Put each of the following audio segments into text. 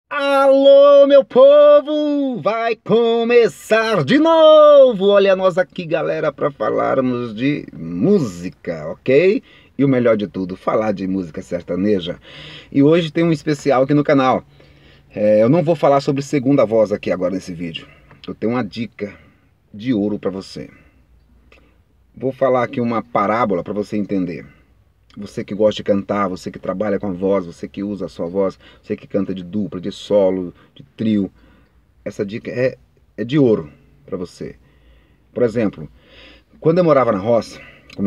Alô, meu povo! Vai começar de novo! Olha nós aqui, galera, para falarmos de música, ok? E o melhor de tudo, falar de música sertaneja. E hoje tem um especial aqui no canal. Eu não vou falar sobre segunda voz aqui agora nesse vídeo. Eu tenho uma dica de ouro para você. Vou falar aqui uma parábola para você entender. Você que gosta de cantar, você que trabalha com a voz, você que usa a sua voz, você que canta de dupla, de solo, de trio, essa dica é de ouro para você. Por exemplo, quando eu morava na roça com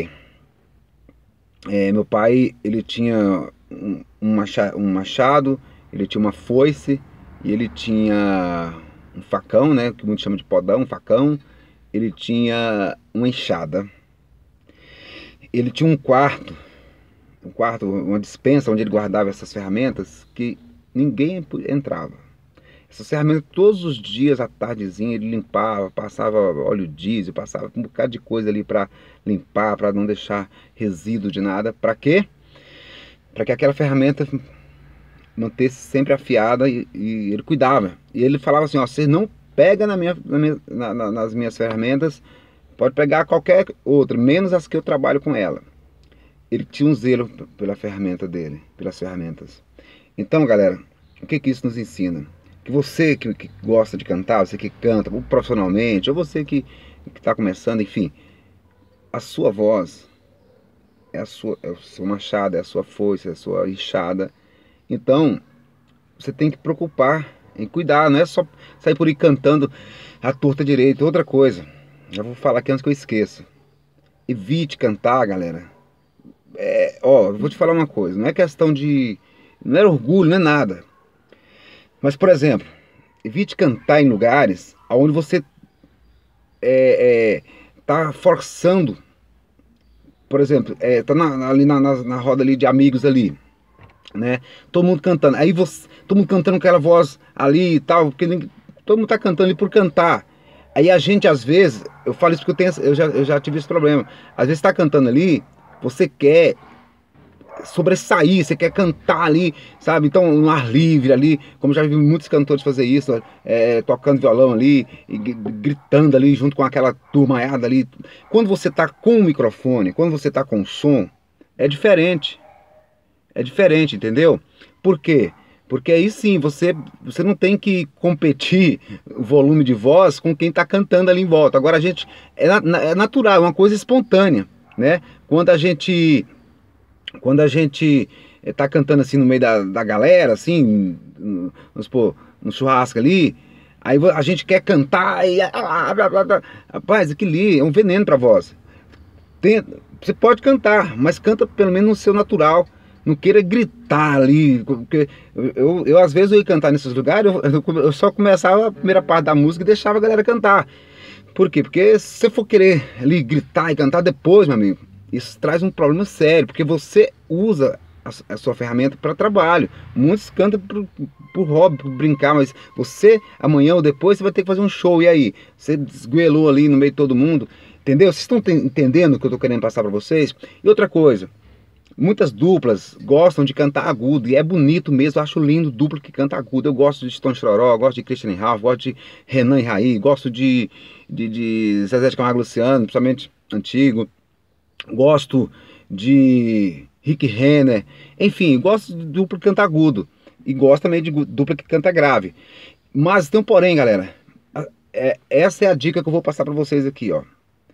meu pai ele tinha um machado, ele tinha uma foice e ele tinha um facão, né, que muitos chamam de podão, um facão, ele tinha uma enxada. Ele tinha um quarto, uma despensa onde ele guardava essas ferramentas que ninguém entrava. Essas ferramentas todos os dias à tardezinha ele limpava, passava óleo diesel, passava um bocado de coisa ali para limpar, para não deixar resíduo de nada. Para quê? Para que aquela ferramenta mantesse sempre afiada e ele cuidava. E ele falava assim, ó, você não pega nas minhas ferramentas, pode pegar qualquer outra, menos as que eu trabalho com ela. Ele tinha um zelo pela ferramenta dele, pelas ferramentas. Então, galera, o que isso nos ensina? Que você que gosta de cantar, você que canta ou profissionalmente, ou você que está começando, enfim, a sua voz é o seu machado, é a sua foice, é a sua enxada. Então, você tem que preocupar em cuidar, não é só sair por aí cantando à torta direita. Outra coisa, já vou falar aqui antes que eu esqueça. Evite cantar, galera. Eu vou te falar uma coisa, não é questão de... não é orgulho, não é nada. Mas, por exemplo, evite cantar em lugares onde você tá forçando. Por exemplo, tá ali na roda ali de amigos ali, né? Todo mundo cantando. Aí todo mundo cantando com aquela voz ali e tal, porque todo mundo tá cantando ali por cantar. Aí a gente, às vezes, eu falo isso porque eu já tive esse problema. Às vezes tá cantando ali, você quer sobressair, você quer cantar ali, sabe? Então, no ar livre ali, como já vi muitos cantores fazer isso, tocando violão ali, e gritando ali junto com aquela turmaiada ali. Quando você tá com o microfone, quando você tá com o som, é diferente. É diferente, entendeu? Por quê? Porque aí sim, você não tem que competir o volume de voz com quem está cantando ali em volta. Agora a gente, é natural, é uma coisa espontânea, né? Quando a gente tá cantando assim no meio da galera, assim, vamos supor, no churrasco ali, aí a gente quer cantar e... rapaz, aquilo ali é um veneno para voz. Você pode cantar, mas canta pelo menos no seu natural. Não queira gritar ali, porque eu às vezes eu ia cantar nesses lugares, eu só começava a primeira parte da música e deixava a galera cantar. Por quê? Porque se você for querer ali gritar e cantar depois, meu amigo, isso traz um problema sério, porque você usa a sua ferramenta para trabalho. Muitos cantam por hobby, por brincar, mas você amanhã ou depois você vai ter que fazer um show, e aí? Você desgoelou ali no meio de todo mundo, entendeu? Vocês estão entendendo o que eu estou querendo passar para vocês? E outra coisa, muitas duplas gostam de cantar agudo, e é bonito mesmo, eu acho lindo dupla que canta agudo. Eu gosto de Stone Chororó, gosto de Christian Ralph, gosto de Renan e Raí, gosto de Zezé de Camargo e Luciano, principalmente antigo. Gosto de Rick Renner, enfim, gosto de dupla que canta agudo. E gosto também de dupla que canta grave. Mas tem um porém, galera. Essa é a dica que eu vou passar para vocês aqui, ó.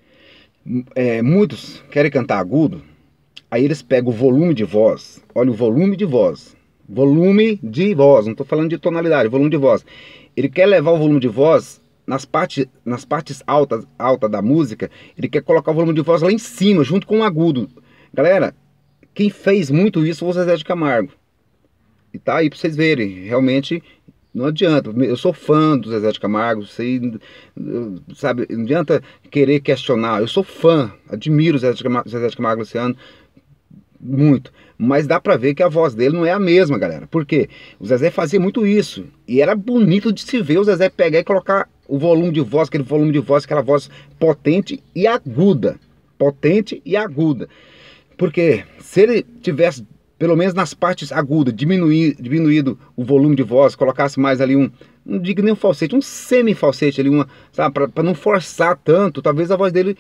Muitos querem cantar agudo. Aí eles pegam o volume de voz. Olha o volume de voz. Volume de voz. Não estou falando de tonalidade, volume de voz. Ele quer levar o volume de voz nas partes altas da música. Ele quer colocar o volume de voz lá em cima, junto com o agudo. Galera, quem fez muito isso foi o Zezé de Camargo. E tá aí para vocês verem. Realmente não adianta. Eu sou fã do Zezé de Camargo. Você, sabe, não adianta querer questionar. Eu sou fã, admiro o Zezé de Camargo e Luciano muito, mas dá pra ver que a voz dele não é a mesma, galera. Por quê? O Zezé fazia muito isso, e era bonito de se ver o Zezé pegar e colocar o volume de voz, aquele volume de voz, aquela voz potente e aguda. Potente e aguda. Porque se ele tivesse pelo menos nas partes agudas, diminuído o volume de voz, colocasse mais ali não digo nem um falsete, um semi-falsete ali, sabe, para não forçar tanto, talvez a voz dele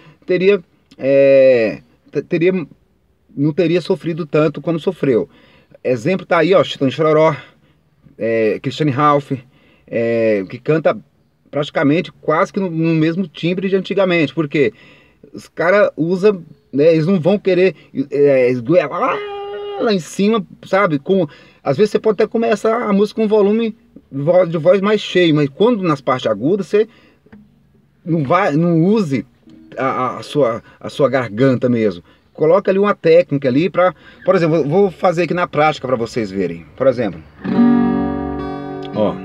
não teria sofrido tanto como sofreu. Exemplo tá aí, ó, Chitão de Chororó, Christiane Ralph, que canta praticamente quase que no mesmo timbre de antigamente, porque os caras usam, né, eles não vão querer esgoelar lá em cima, sabe? Às vezes você pode até começar a música com volume de voz mais cheio, mas quando nas partes agudas você não use a sua garganta mesmo. Coloca ali uma técnica ali para, por exemplo, eu vou fazer aqui na prática para vocês verem. Por exemplo, ó.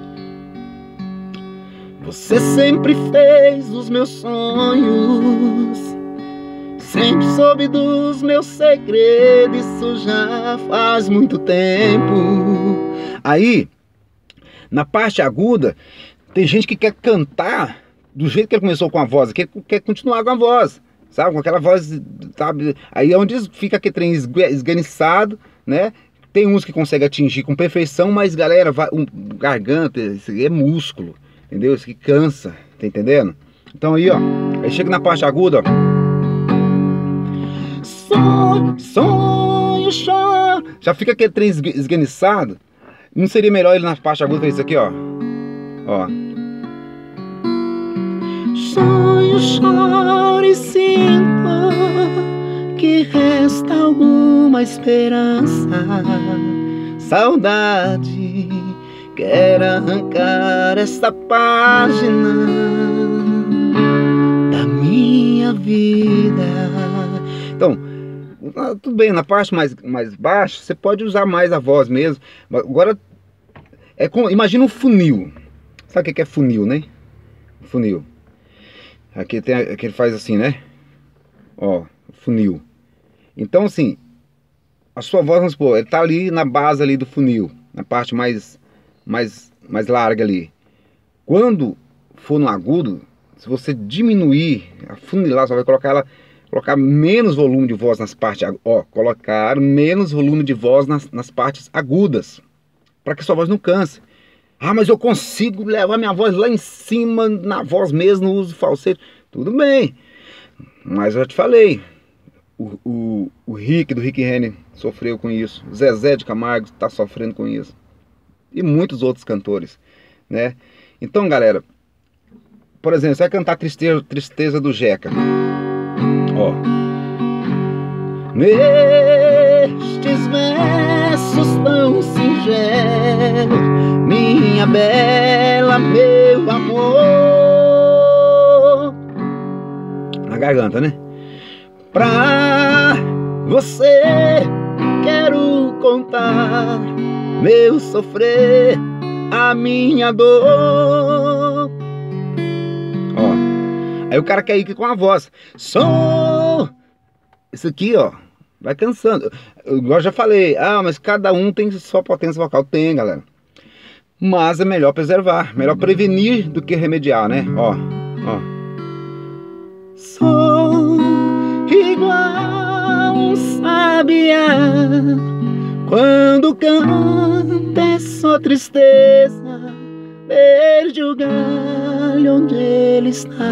Você sempre fez os meus sonhos, sempre soube dos meus segredos, isso já faz muito tempo. Aí, na parte aguda, tem gente que quer cantar do jeito que ele começou com a voz, quer continuar com a voz, sabe? Com aquela voz, sabe? Aí é onde fica aquele trem esganiçado, né? Tem uns que conseguem atingir com perfeição, mas galera, garganta, isso é músculo, entendeu? Isso que cansa, tá entendendo? Então aí, ó, aí chega na parte aguda, ó. Sonho, choro. Já fica aquele trem esganiçado. Não seria melhor ele na parte aguda fazer isso aqui, ó? Ó. Sonho, choro e sinto que resta alguma esperança. Saudade quer arrancar esta página da minha vida. Então, tudo bem, na parte mais baixa você pode usar mais a voz mesmo. Agora, imagina um funil. Sabe o que é funil, né? Funil. Aqui ele faz assim, né? Ó, funil. Então, assim, a sua voz, vamos supor, ele tá ali na base ali do funil, na parte mais larga ali. Quando for no agudo, se você diminuir, afunilar, você vai colocar menos volume de voz nas partes, ó, colocar menos volume de voz nas partes agudas, para que sua voz não canse. Ah, mas eu consigo levar minha voz lá em cima, na voz mesmo, no uso falsete. Tudo bem, mas eu já te falei, o Rick, do Rick Renner, sofreu com isso. O Zezé de Camargo está sofrendo com isso. E muitos outros cantores, né? Então, galera, por exemplo, você vai cantar Tristeza do Jeca. Ó. Nestes versos tão singelos, minha bela, meu amor. Na garganta, né? Pra você quero contar meu sofrer, a minha dor. Ó. Aí o cara quer ir com a voz. Isso aqui, ó, vai cansando. Eu já falei, mas cada um tem sua potência vocal. Tem, galera. Mas é melhor preservar, melhor prevenir do que remediar, né? Ó, ó. Sou igual um sabiá, quando canta é só tristeza, perde o galho onde ele está.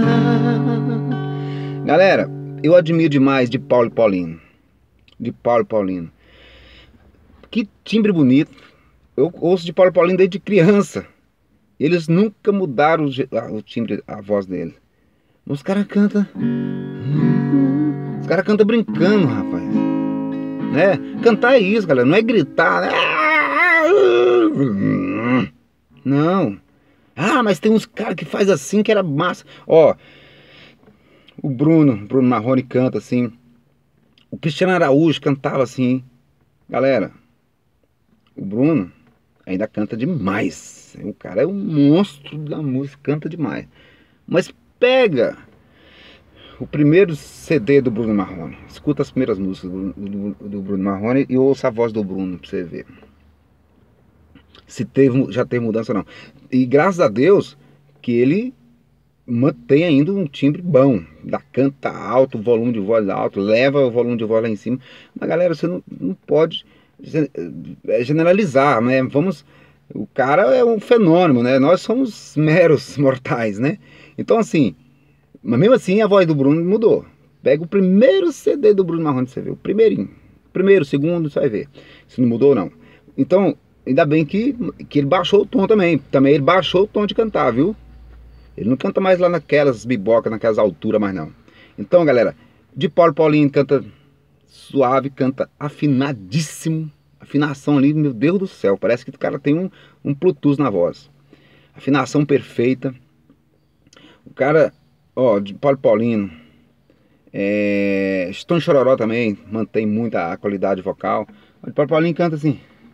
Galera, eu admiro demais de Paulo e Paulino. De Paulo e Paulino. Que timbre bonito. Eu ouço de Paulo e Paulino desde criança. Eles nunca mudaram o timbre, a voz dele. Os caras cantam. Os caras cantam brincando, rapaz. Né? Cantar é isso, galera. Não é gritar. Né? Não. Mas tem uns caras que faz assim que era massa. Ó. O Bruno Marrone canta assim. O Cristiano Araújo cantava assim. Galera, o Bruno ainda canta demais. O cara é um monstro da música, canta demais. Mas pega o primeiro CD do Bruno Marrone, escuta as primeiras músicas do Bruno Marrone e ouça a voz do Bruno pra você ver se já teve mudança ou não. E graças a Deus que ele mantém ainda um timbre bom, canta alto, volume de voz alto, leva o volume de voz lá em cima. Mas galera, você não pode generalizar, né? O cara é um fenômeno, né? Nós somos meros mortais, né? Então assim, mas mesmo assim a voz do Bruno mudou. Pega o primeiro CD do Bruno Marrone, você vê, o primeirinho. Primeiro, segundo, você vai ver se não mudou ou não. Então, ainda bem que ele baixou o tom também. Também ele baixou o tom de cantar, viu? Ele não canta mais lá naquelas bibocas, naquelas alturas mais não. Então, galera, de Paulo Paulinho canta suave, canta afinadíssimo. Afinação ali, meu Deus do céu, parece que o cara tem um Bluetooth na voz. Afinação perfeita. O cara, ó, de Paulo Paulino, Stone Chororó também mantém muita a qualidade vocal. O de Paulo Paulinho canta assim.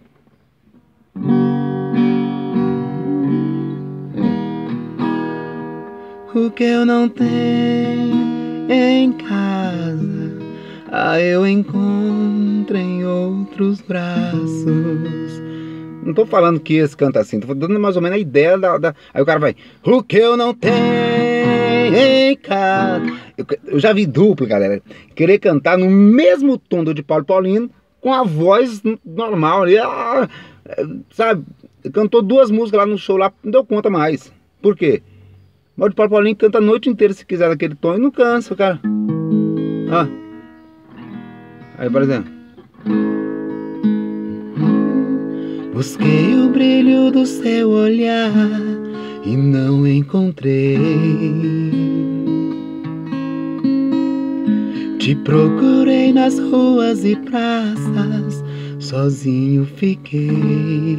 O que eu não tenho em casa, eu encontro em outros braços. Não tô falando que esse canta assim, tô dando mais ou menos a ideia Aí o cara vai, o que eu não tenho em casa. Eu já vi duplo, galera, querer cantar no mesmo tom do de Paulo Paulino, com a voz normal ali, sabe? Cantou 2 músicas lá no show, lá não deu conta mais. Por quê? Mas o Paulo Paulinho canta a noite inteira se quiser daquele tom e não cansa, cara. Ah. Aí, por exemplo. Busquei o brilho do seu olhar e não encontrei. Te procurei nas ruas e praças, sozinho fiquei.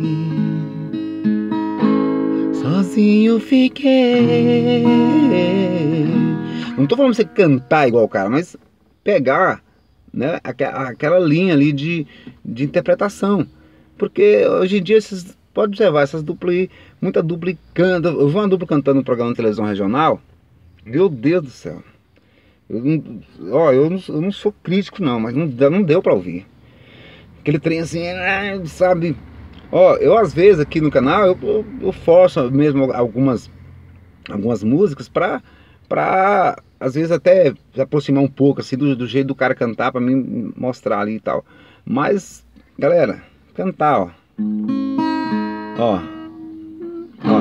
Sozinho fiquei. Não tô falando pra você cantar igual o cara, mas pegar, né, aquela linha ali de interpretação. Porque hoje em dia, pode observar, essas duplas aí, muita dupla canta. Eu vi uma dupla cantando no programa de televisão regional. Meu Deus do céu. Eu não sou crítico não, mas não deu pra ouvir. Aquele trem assim, sabe... Ó, eu às vezes aqui no canal, eu forço mesmo algumas músicas pra às vezes até se aproximar um pouco assim do jeito do cara cantar, pra mim mostrar ali e tal. Mas, galera, cantar, ó. Ó. Ó.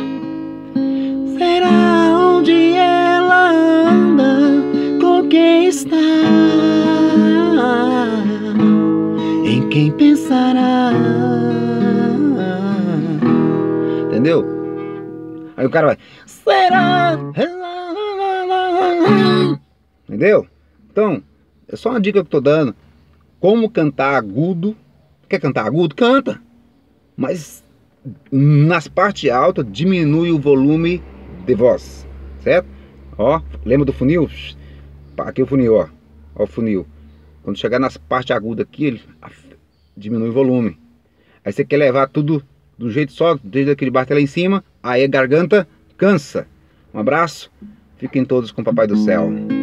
Será onde ela anda, com quem está, em quem pensará. Entendeu? Aí o cara vai, será? Entendeu? Então, é só uma dica que eu tô dando. Como cantar agudo. Quer cantar agudo? Canta. Mas nas partes altas diminui o volume de voz. Certo? Ó, lembra do funil? Aqui é o funil, ó. Ó o funil. Quando chegar nas partes agudas aqui, ele diminui o volume. Aí você quer levar tudo do jeito só, desde aquele bar até lá em cima, aí a garganta cansa. Um abraço, fiquem todos com o Papai do Céu.